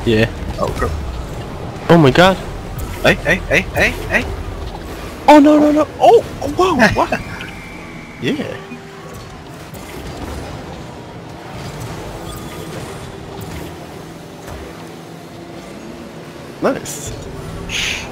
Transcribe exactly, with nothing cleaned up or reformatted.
Yeah. Oh, girl. Oh my god. Hey, hey, hey, hey, hey. Oh no no no. Oh, oh whoa. What? Yeah. Nice.